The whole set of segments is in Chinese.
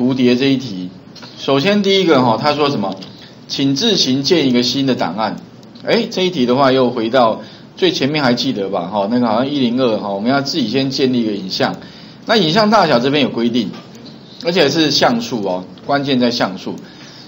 蝴蝶这一题，首先第一个哈，他说什么？请自行建一个新的档案。这一题的话又回到最前面还记得吧？那个好像102我们要自己先建立一个影像。那影像大小这边有规定，而且是像素关键在像素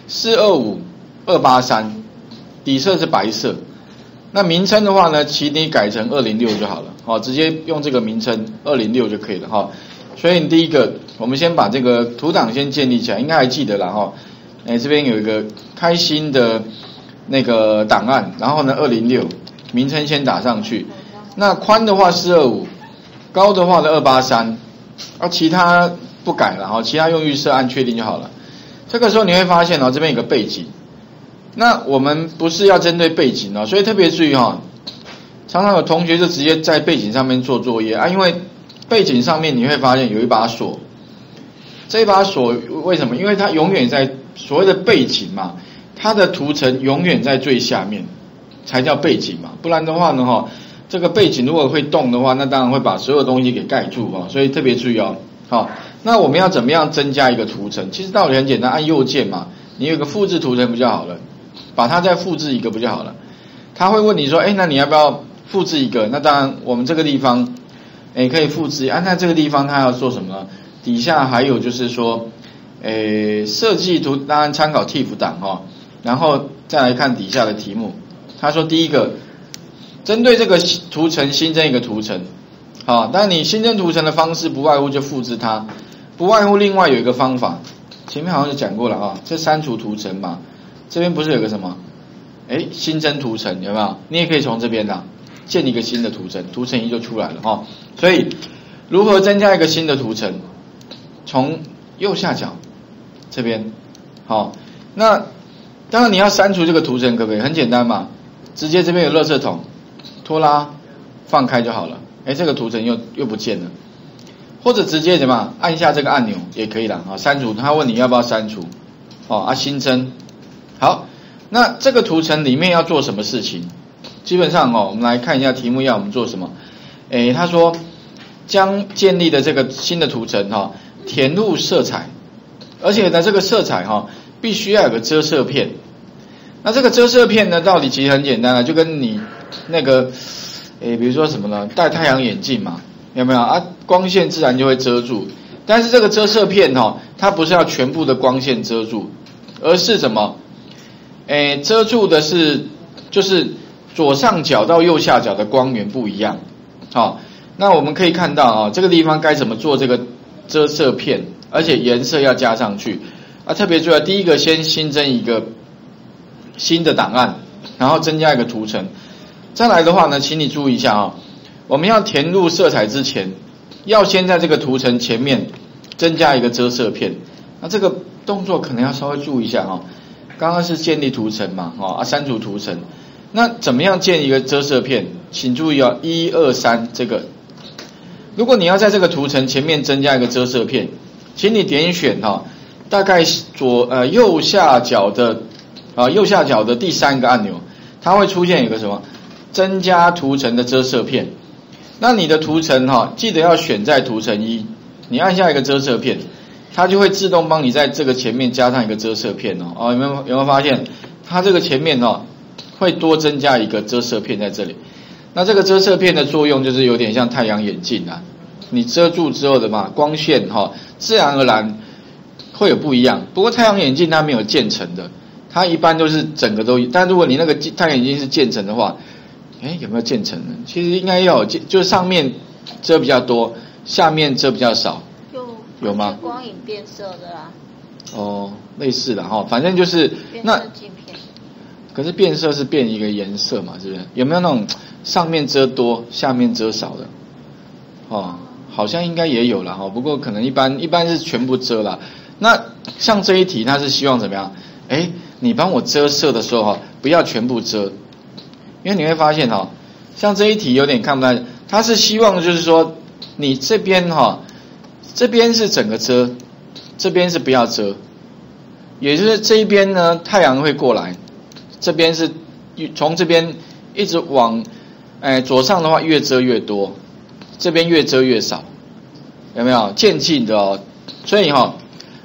，425、283，底色是白色。那名称的话呢，请你改成206就好了，直接用这个名称206就可以了所以第一个，我们先把这个图档先建立起来，应该还记得啦这边有一个开心的那个档案，然后呢206，名称先打上去。那宽的话425，高的话的283，其他不改了其他用预设按确定就好了。这个时候你会发现这边有个背景。那我们不是要针对背景所以特别注意常常有同学就直接在背景上面做作业因为背景上面你会发现有一把锁，这一把锁为什么？因为它永远在所谓的背景嘛，它的图层永远在最下面，才叫背景嘛，不然的话呢这个背景如果会动的话，那当然会把所有东西给盖住所以特别注意那我们要怎么样增加一个图层？其实道理很简单，按右键嘛，你有个复制图层不就好了？把它再复制一个不就好了？他会问你说，那你要不要复制一个？那当然，我们这个地方，可以复制。那这个地方他要做什么呢？底下还有就是说，设计图，当然参考 TIFF 档然后再来看底下的题目。他说第一个，针对这个图层新增一个图层，但你新增图层的方式不外乎就复制它，不外乎另外有一个方法，前面好像就讲过了这删除图层嘛。这边不是有个什么新增图层有没有？你也可以从这边建一个新的图层，图层1就出来了所以如何增加一个新的图层？从右下角这边那当然你要删除这个图层可不可以？很简单嘛，直接这边有垃圾桶，拖拉放开就好了。这个图层又不见了，或者直接怎么按下这个按钮也可以了删除。他问你要不要删除新增。好，那这个图层里面要做什么事情？基本上我们来看一下题目要我们做什么。他说将建立的这个新的图层填入色彩，而且呢这个色彩必须要有个遮色片。那这个遮色片呢，到底其实很简单就跟你那个比如说什么呢？戴太阳眼镜嘛，有没有光线自然就会遮住。但是这个遮色片它不是要全部的光线遮住，而是什么？遮住的是就是左上角到右下角的光源不一样。那我们可以看到这个地方该怎么做这个遮色片，而且颜色要加上去特别注意第一个先新增一个新的档案，然后增加一个图层。再来的话呢，请你注意一下我们要填入色彩之前，要先在这个图层前面增加一个遮色片。那这个动作可能要稍微注意一下刚刚是建立图层嘛删除图层。那怎么样建一个遮色片？请注意1、2、3这个。如果你要在这个图层前面增加一个遮色片，请你点选大概右下角的第3个按钮，它会出现一个什么？增加图层的遮色片。那你的图层记得要选在图层1，你按下一个遮色片，它就会自动帮你在这个前面加上一个遮色片有没有发现它这个前面会多增加一个遮色片在这里？那这个遮色片的作用就是有点像太阳眼镜你遮住之后的光线自然而然会有不一样。不过太阳眼镜它没有渐层的，它一般都是整个都，但如果你那个太阳眼镜是渐层的话，有没有渐层呢？其实应该要有，就是上面遮比较多，下面遮比较少。有吗？ 光影变色的类似的反正就是那镜片。 可是变色是变一个颜色嘛，是不是？有没有那种上面遮多，下面遮少的？好像应该也有啦不过可能一般是全部遮啦。那像这一题，它是希望怎么样？你帮我遮色的时候不要全部遮，因为你会发现像这一题有点看不太，它是希望就是说你这边这边是整个遮，这边是不要遮，也就是这一边呢太阳会过来，这边是从这边一直往左上的话越遮越多，这边越遮越少，有没有渐进的所以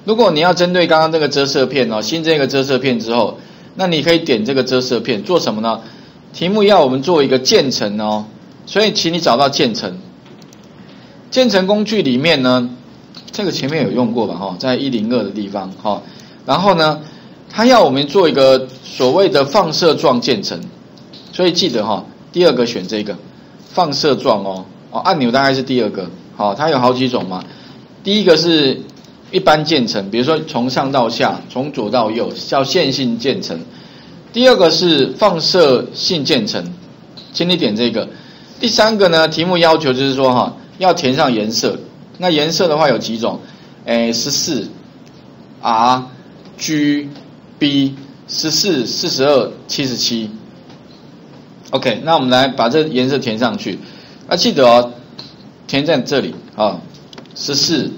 如果你要针对刚刚这个遮色片哦，新增一个遮色片之后，那你可以点这个遮色片做什么呢？题目要我们做一个渐层哦，所以请你找到渐层。渐层工具里面呢，这个前面有用过吧？哈，在102的地方哈。然后呢，它要我们做一个所谓的放射状渐层，所以记得哈，第二个选这个放射状哦。按钮大概是第二个，好，它有好几种嘛。第一个是一般渐层，比如说从上到下，从左到右，叫线性渐层。第二个是放射性渐层，请你点这个。第三个呢，题目要求就是说哈，要填上颜色。那颜色的话有几种？14 R G B 14 42 77。OK， 那我们来把这颜色填上去。那记得哦，填在这里啊，14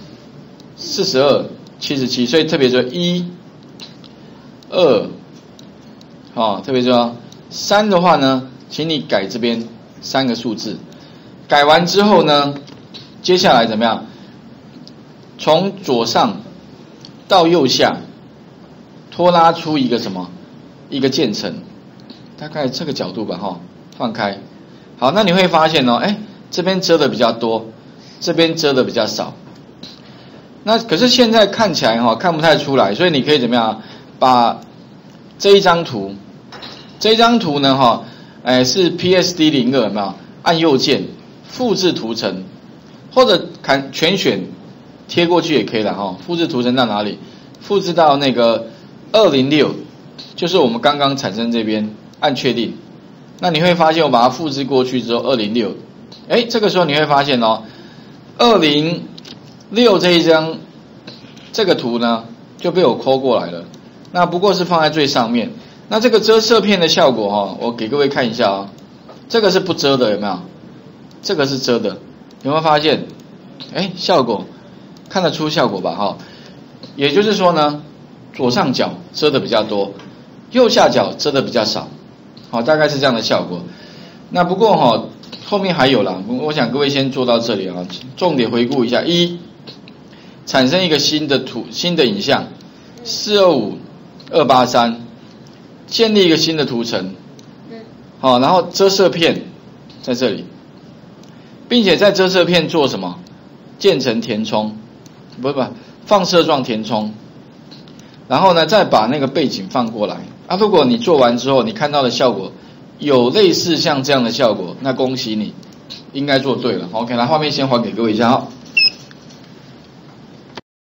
42 77，所以特别说1 2，特别说3的话呢，请你改这边3个数字。改完之后呢，接下来怎么样？从左上到右下，拖拉出一个什么？一个渐层，大概这个角度吧，放开。好，那你会发现哦，这边遮的比较多，这边遮的比较少。那可是现在看起来看不太出来，所以你可以怎么样？把这一张图呢是 PSD02 有没有？按右键复制图层，或者全选贴过去也可以了复制图层到哪里？复制到那个206，就是我们刚刚产生这边，按确定。那你会发现我把它复制过去之后206，这个时候你会发现206这一张这个图呢就被我抠过来了，那不过是放在最上面。那这个遮色片的效果我给各位看一下这个是不遮的有没有？这个是遮的，有没有发现？效果看得出效果吧也就是说呢，左上角遮的比较多，右下角遮的比较少。大概是这样的效果。那不过后面还有啦，我想各位先做到这里重点回顾一下：一，产生一个新的影像，425 283，建立一个新的图层，然后遮色片在这里，并且在遮色片做什么？渐层填充，不，放射状填充，然后呢，再把那个背景放过来。如果你做完之后，你看到的效果有类似像这样的效果，那恭喜你，应该做对了。OK， 来画面先还给各位一下